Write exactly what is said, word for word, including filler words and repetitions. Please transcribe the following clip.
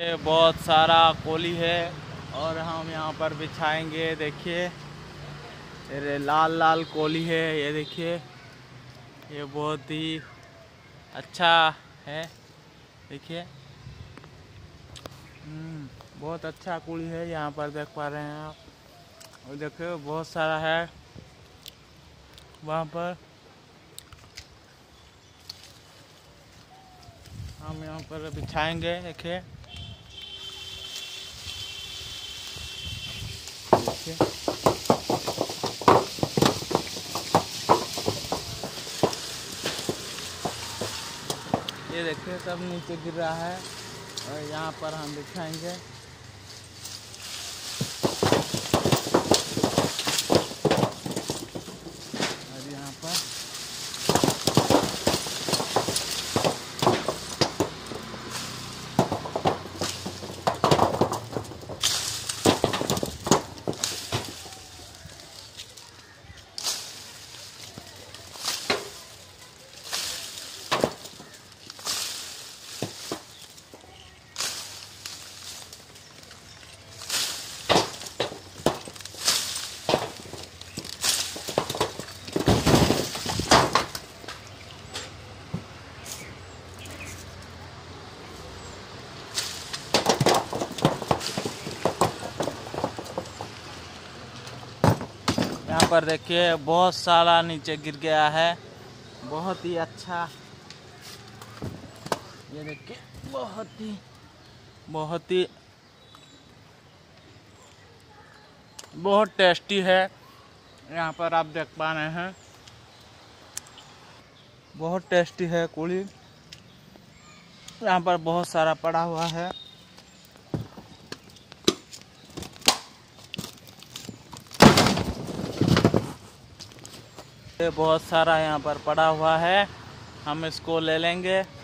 ये बहुत सारा कोली है और हम यहाँ पर बिछाएंगे। देखिए ये लाल लाल कोली है, ये देखिए ये बहुत ही अच्छा है। देखिए बहुत अच्छा कोली है, यहाँ पर देख पा रहे हैं आप। और देखिए बहुत सारा है वहाँ पर। हम यहाँ पर बिछाएंगे। देखिए देखिए ये देखिए सब नीचे गिर रहा है और यहाँ पर हम बिछाएंगे। और यहाँ पर यहाँ पर देखिए बहुत सारा नीचे गिर गया है। बहुत ही अच्छा, ये देखिए बहुत ही बहुत ही बहुत टेस्टी है। यहाँ पर आप देख पा रहे हैं बहुत टेस्टी है कोली। यहाँ पर बहुत सारा पड़ा हुआ है। बहुत सारा यहाँ पर पड़ा हुआ है, हम इसको ले लेंगे।